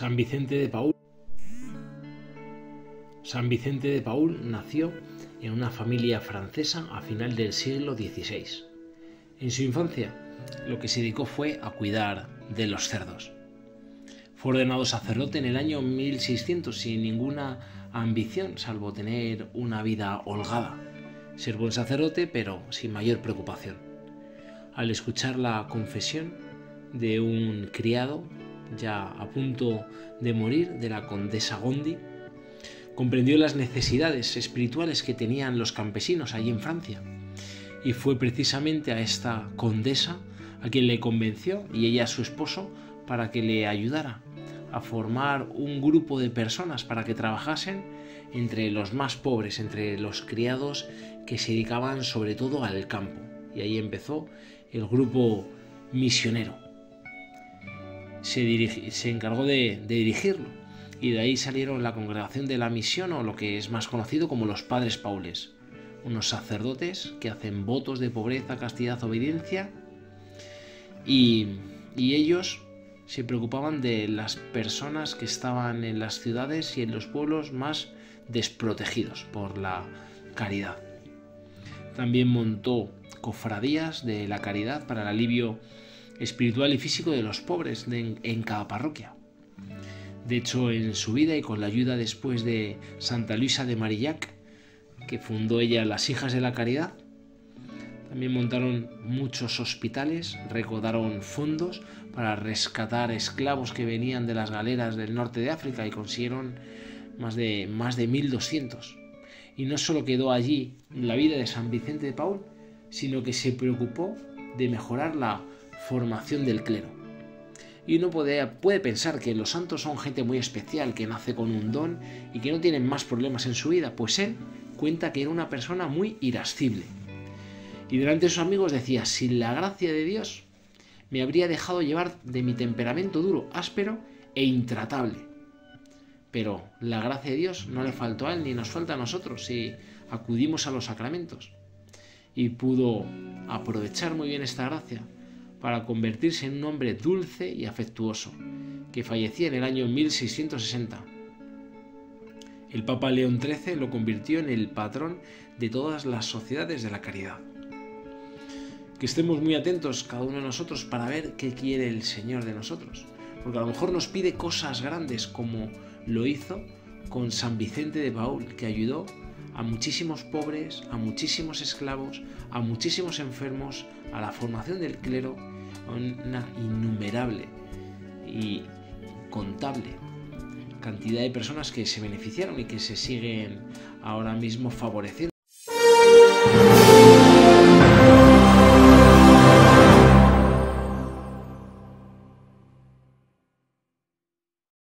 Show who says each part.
Speaker 1: San Vicente de Paúl. San Vicente de Paúl nació en una familia francesa a final del siglo XVI. En su infancia, lo que se dedicó fue a cuidar de los cerdos. Fue ordenado sacerdote en el año 1600 sin ninguna ambición, salvo tener una vida holgada, ser buen sacerdote, pero sin mayor preocupación. Al escuchar la confesión de un criado ya a punto de morir, de la condesa Gondi, comprendió las necesidades espirituales que tenían los campesinos allí en Francia, y fue precisamente a esta condesa a quien le convenció, y ella a su esposo, para que le ayudara a formar un grupo de personas para que trabajasen entre los más pobres, entre los criados que se dedicaban sobre todo al campo. Y ahí empezó el grupo misionero. Se encargó de dirigirlo, y de ahí salieron la Congregación de la Misión, o lo que es más conocido como los Padres Paules, unos sacerdotes que hacen votos de pobreza, castidad, obediencia, y ellos se preocupaban de las personas que estaban en las ciudades y en los pueblos más desprotegidos por la caridad. También montó cofradías de la caridad para el alivio espiritual y físico de los pobres en cada parroquia. De hecho, en su vida, y con la ayuda después de Santa Luisa de Marillac, que fundó ella las Hijas de la Caridad, también montaron muchos hospitales, recaudaron fondos para rescatar esclavos que venían de las galeras del norte de África, y consiguieron más de 1.200. Y no solo quedó allí la vida de San Vicente de Paúl, sino que se preocupó de mejorar la formación del clero. Y uno puede pensar que los santos son gente muy especial, que nace con un don y que no tienen más problemas en su vida. Pues él cuenta que era una persona muy irascible. Y delante de sus amigos decía: sin la gracia de Dios me habría dejado llevar de mi temperamento duro, áspero e intratable. Pero la gracia de Dios no le faltó a él ni nos falta a nosotros si acudimos a los sacramentos. Y pudo aprovechar muy bien esta gracia para convertirse en un hombre dulce y afectuoso, que fallecía en el año 1660. El Papa León XIII lo convirtió en el patrón de todas las sociedades de la caridad. Que estemos muy atentos cada uno de nosotros para ver qué quiere el Señor de nosotros, porque a lo mejor nos pide cosas grandes, como lo hizo con San Vicente de Paúl, que ayudó a muchísimos pobres, a muchísimos esclavos, a muchísimos enfermos, a la formación del clero, a una innumerable y contable cantidad de personas que se beneficiaron y que se siguen ahora mismo favoreciendo.